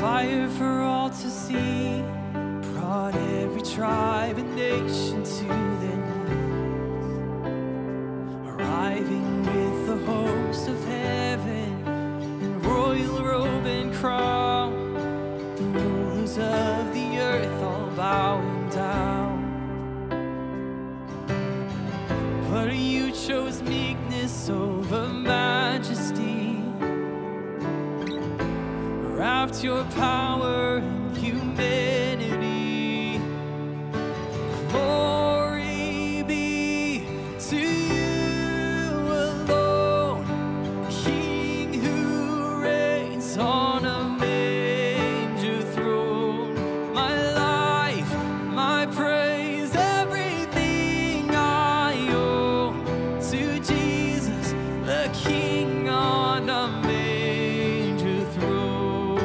fire for all to see, brought every tribe and nation to their knees, arriving with the host of heaven in royal robe and crown, the rulers of the earth all bowing down. But you chose meekness over majesty, wrapped your power in humanity. Glory be to you alone, King who reigns on a manger throne. My life, my praise, everything I own to Jesus, the King on a manger throne.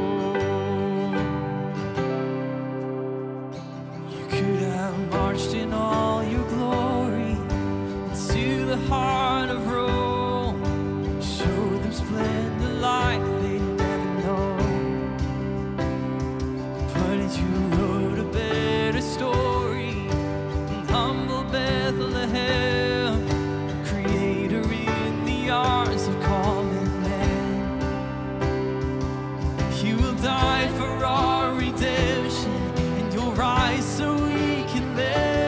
You could have marched in all your glory into the heart of Rome, showed them splendor like they'd never known. But you wrote a better story in humble Bethlehem, creator in the arms of common men. You will die for our redemption, and you'll rise so we can live.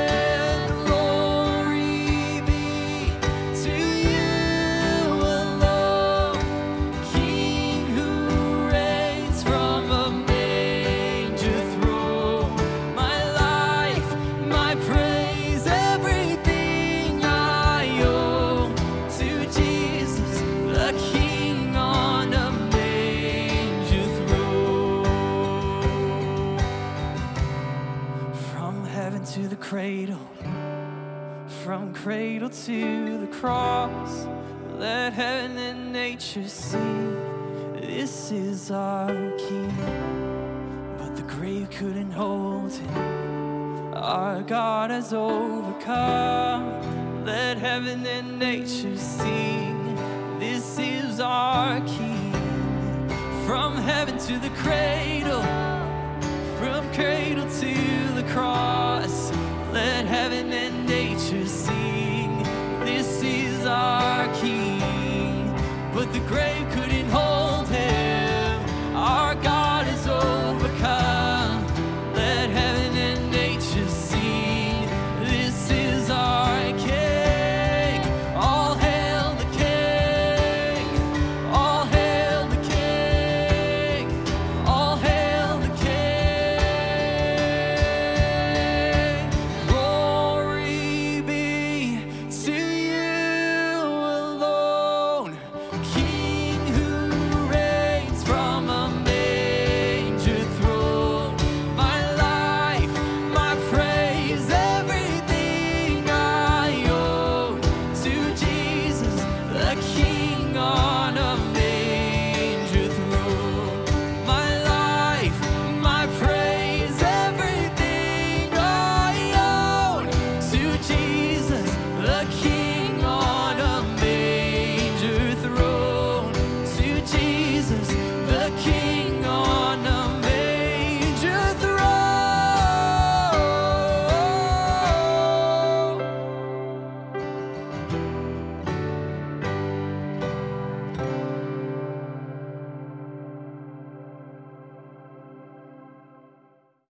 Glory be to you alone, King who reigns from a manger throne. My life, my praise, everything I own to Jesus, the King on a manger throne. From heaven to the cradle, from cradle to the cross, let heaven and nature see, this is our King. But the grave couldn't hold him, our God has overcome. Let heaven and nature sing, this is our King. From heaven to the cradle, from cradle to the cross, let heaven and nature sing, this is our King. But the grave